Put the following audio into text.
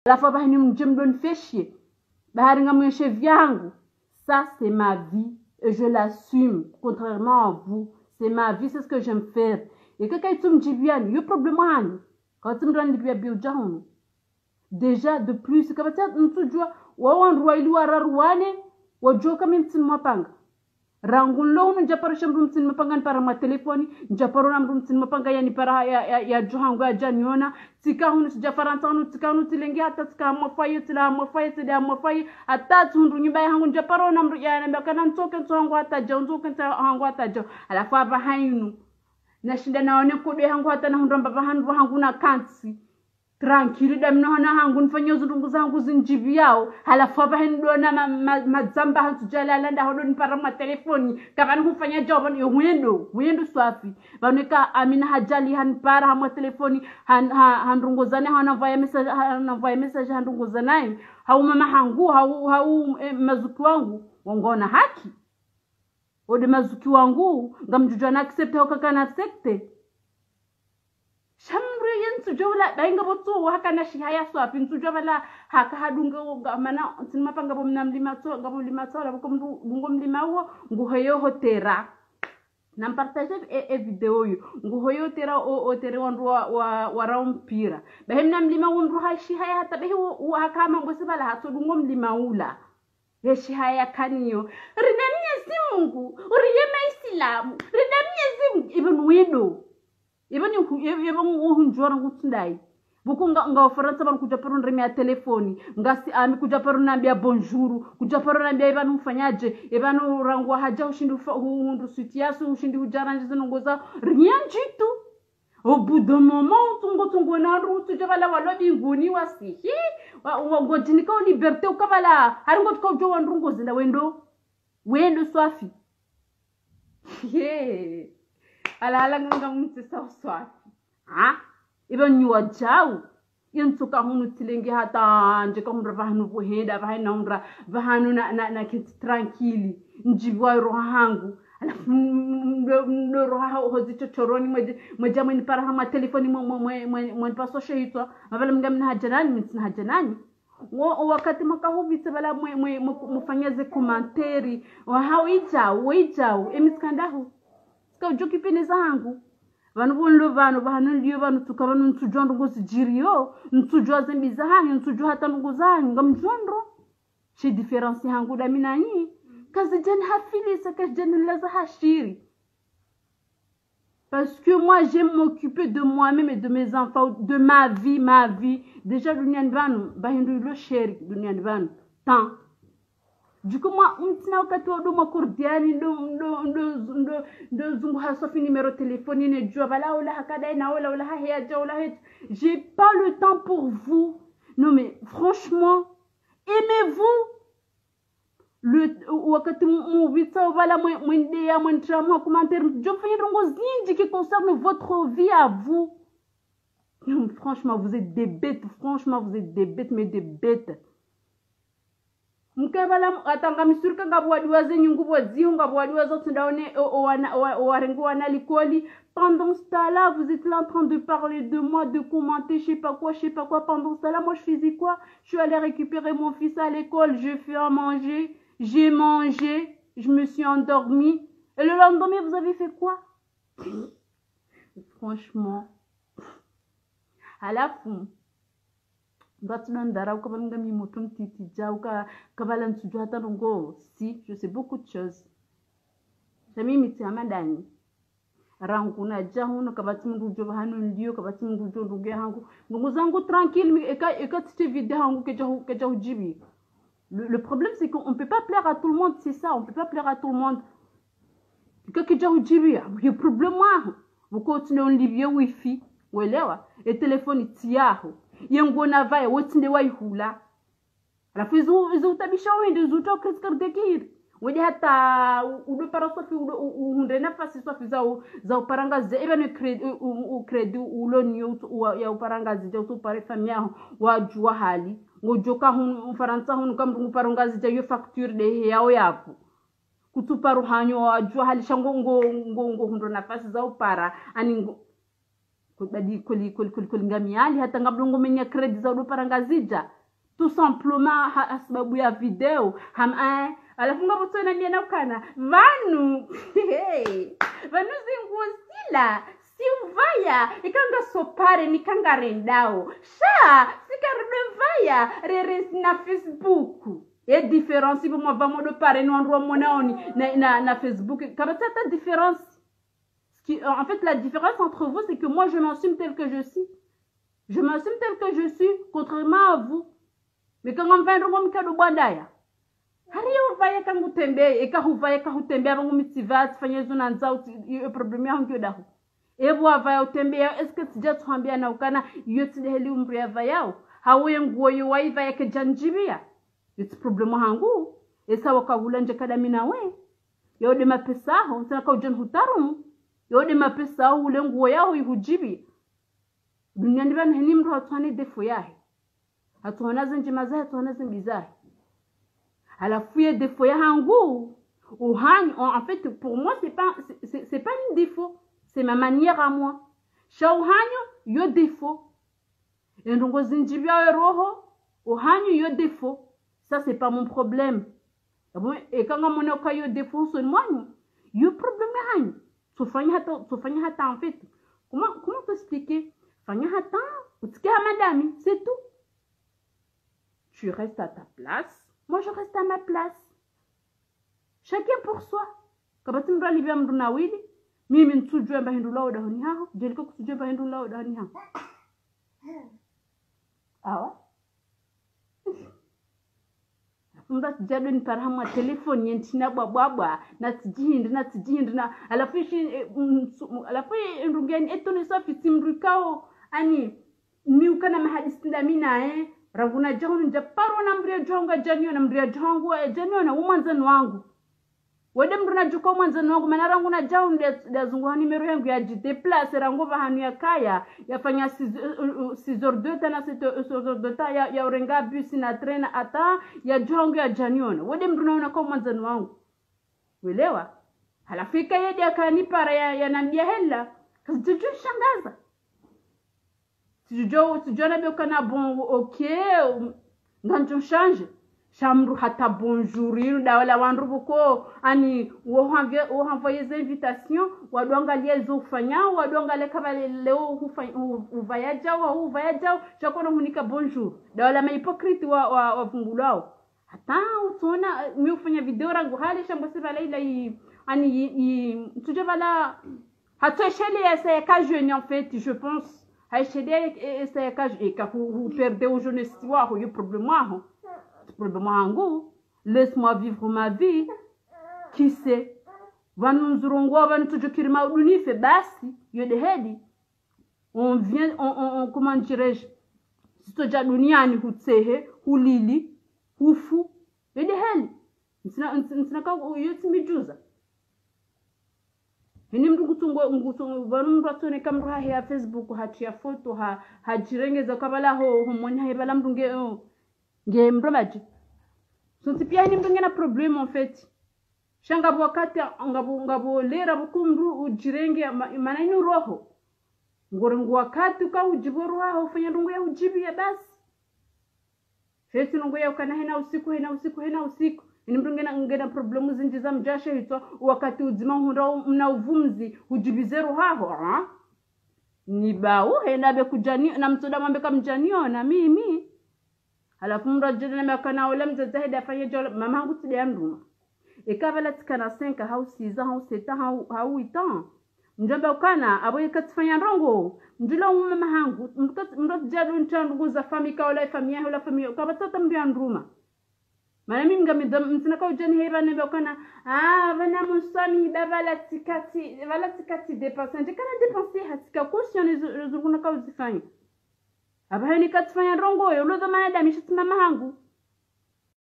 la fois bahini mjemdon feshie bahari ngamweshe vyangu. Ça c'est ma vie et je l'assume contrairement à vous. C'est ma vie, c'est ce que j'aime faire. Et que quand tu me dis bien, il y a problème quand tu me donnes bien bio déjà de plus que peut-être nous tu wa wan roilu wararuane wa joka min tin mapanga rangun lo nu japaro shambrum tin mapanga para ma telefoni japaro namrum tin mapanga yani para ya johangu ya janiona tika hunu jafarantanu tika hunu tilengi hata tika mafaye tila mafaye hata tundu nyumba yangu japaro namru ya mbakana ntoke ntongo hata jonzo kenta hangu hata jo alafu aba hainu nashinda naone kode hangu hata na hundu mbaba hangu na kansi tranquille damnaona hangu nifanye uzungu zangu zinjivi yao halafu aba hendona mazamba hantu jalala nda hodo nipara ma telefoni kabani kufanya job yo wendo swafi baneka amina hajali hanpara ha ma telefoni handunguzane hanavaya message handunguzanaye hau mama hangu hau mazuki wangu wongona haki ode mazuki wangu ngamjujwa na accept au kaka na accept shamri yensu jola bainga botu haka na shihaya swapi nsu jola haka hadunga mana sinmapanga bomna mlima to ngabo mlima to la bokomdu bungo mlima huo nguhoyo hotera na partage video yo nguhoyo tera o tere wandu wa raumpira bahemna mlima wondu ha shihaya hata behi haka mambo sibala hato dungo mlima ula yeshi haya kaniyo ridamye Mungu uriyema Islamu ridamye ibn wido even uhunjora ngutundai buku nga Faransa ban kuja paro ndreme ya telefoni ngasi ami kuja paro nambia bonjour kuja paro nambia ibanu mfanyaje ibanu rangwa haja ushindi hundu sitiasu ushindi ujaranje zinongoza rien du tout. Au bout d'un moment tungo na rutu jabala walobi nguni wasihi ngojinika liberté ukabala haringo tukojo wandungo zinda wendo swafi ala nganga mutse swafi ibon nyuwa jaw yensuka hunu tilenge hata nje ko mra vahanu boheda vahana umra vahanu na kiti tranquille njibwa roho hangu alafu roho hozito choroni moja mweni para hama telefoni mweni paso shehitwa mabala mngamna hajanani wakati makahuvitse bala mufanyaze komanteri wa hawija emiskandahu ska ujukipene zangu vanu bonlo vanu ndiyo vanu tukabanu ntujondo ngozijiriyo ntujwa zembiza hanyu ntujwa hata nguzanyu ngamjondo shi difference hangu da minani kazi jen hafilisa kazi jen laza hashiri parce que moi j'aime m'occuper de moi-même et de mes enfants, de ma vie. Déjà l'union vanu bahindu lo sheri l'union vanu tant. Du coup moi mtina wakati odo makordiani ndo zungu hasofi numéro téléphone ne jua bala wala hakada na wala haja wala het. J'ai pas le temps pour vous. Non mais franchement, aimez-vous le wakati muvitsa wala mwende ya mwentramu commentaire je fais rongo zinji qui concerne votre vie à vous. Franchement vous êtes des bêtes, mais des bêtes. Mkabala atanga misurka ngabwadiwa zenyu ngubo zihu ngabwadiwa zote ndaone warengo wanalikoli. Pendant ce temps-là, vous êtes là en train de parler de moi, de commenter, je sais pas quoi. Pendant ce temps-là, moi je faisais quoi? Je suis allée récupérer mon fils à l'école, je fais à manger, j'ai mangé, je me suis endormie. Et le lendemain, vous avez fait quoi? Franchement, à la fin, si, je sais beaucoup de choses. J'ai mis mes amadani. Ranguna jahuna kabati mngujo bahanu ndio kabati mngujo ndugu yangu ndugu zangu tranquille eka tite vide hangu keja ujibi. Le problème c'est qu'on peut pas plaire à tout le monde, c'est ça, on peut pas plaire à tout le monde. Keja ujibi il y a problème moi vous continuez on libye wifi uelewa et téléphone tiaho yengo na vae wotinde waihula alafu izo utabisha wende zuto kriskardekir wodi hata udo parasofi unde nafasi sofi za uparangazi even credit uloni ya uparangazi ja usupare famia wajua hali ngojoka hun Faransa hun kam uparangazi ja yo facture de yao yapo kutupa ruhanyo wajua hali shango ngo hundo nafasi za upara ani badi kulingamiali hata ngablongo menya credit za udoparangazija tout simplement sababu ya video alafu ngabotona niena ukana vanu vanu zingusila si uvaya ikanga sopare nikanga rendao sikarbe vaya reres na Facebook et différence pour moi vamos de pare no andro monaoni na Facebook kabata ta différence. En fait, la différence entre vous, c'est que moi, je m'assume tel que je suis. Je m'assume tel que je suis, contrairement à vous. Mais quand on va dans le cas de Bandaya, hariyo vaya kangu tembe, eka huvaya kahutembe, abangu mitivat, fanya zunanza, problème ya hongyo dahu. Ebu vaya utembe, est-ce que tija tuhambia na ukana, yoti heli umri ya vayao, hawe nguo yuwai vaya ke janjibia. Yoti problème hangu, esa wakawula nje kadamina we. Yode mapesaho, sanaka ujan hutarumu. Yode mapesa ule nguo yao ihujibi dunia ndiba nheni mtu hatuane defo yahe hatuana zenje mazahe hatuana zenje bizahe alafu ye defo ya hangu uhani en fait pour moi c'est pas une défaut, c'est ma manière à moi shauhanyo yo défaut endongo zinjibi ya roho uhanyo yo défaut, ça c'est pas mon problème et quand on a ka yo défaut son moyo yo problème hanyo tufanya hata en fait comment t'expliquer fanya hata utike madame, c'est tout. Tu restes à ta place, moi je reste à ma place, chacun pour soi. Kabati mra libya mruna wili mimi ntujwe mba hindu lao dahoni hao jeliko kutujwe mba hindu lao dahoni hao awa mba tijado ni parhamwa telefoni yentina bwabwabwa na tijihindi na alafu ndungeni etoni safi timrikao ani ni ukana mahadisi ndamina ranguna jahunu njaparo na mria jonga janyo na mria jongu janyo na umanzani wangu wede mruna juko umanzani wangu mana ranguna jahunu dazunguha nimero yangu ya jideplace ranguva hanu ya kaya yafanya 6h02 tana 7h02 ya urenga bus na trena ata ya jongo ya janyona wede mruna unaka umanzani wangu welewa halafika yedi akanipara ya nambia hela kasi shangaza tujona bekana bon okay nganjo change chamru hata bonjour dawala wanrubuko ani wo envoyer des invitations wadonga liezo ufanya wadonga le kabale leo uvayaja chakona munika bonjour dawala ma hypocrite wa fungulao hata utona mi ufanya video rangu hali shambosi bala ila ani tujabala hata shele ya ka jeune en fait je pense haishede esa kaje ka vous perdez au jeunesse wa ho problème wangu laisse-moi vivre ma vie qui sait vanunzurongwa vanutujukirima udunife basi yode hedi on vient on comment dirais-je sitoja duniani hutsehe hulili hufu yode heli nsina ka yoti mijuza hini mtu ngutungo vanu ratone kamera ya Facebook hatia photo hajirengeza kabala ho mmonya hebala mtu nge mromaji sonti pia ni mtu ngena problem en fait shanga wakati ngabo lera bukumru ujirenge maana inu roho ngorengo wakati ka ujiboru roho fanya ndungu ya ujibi ya basi fesi ndungu ya ukana hena usiku ni mtu ngena problemu zinji za mjashe hito wakati uzima hunda mna uvumzi ujibizero haho ni bawo hena be kujani na mtoda mwambe kamjanio na mimi alafu mra jana makana wala mzahida afanye jola mama hangu tide nduma ekavala tikana 5 hau 6 hau 7 hau 8 ans njomba ukana abo ikatfanya rongo njula mama hangu mra jadu nchandu za famika wala famia wala famia kabatata mbia nduma mana mimi ngamida mtinaka ujani heba nebe ukana vana musami bavala tikati dépenser ndikana dépenser hatika conscient zuruna ka uzifanya abahani katfanya rongo yo lozo mana damisha mama hangu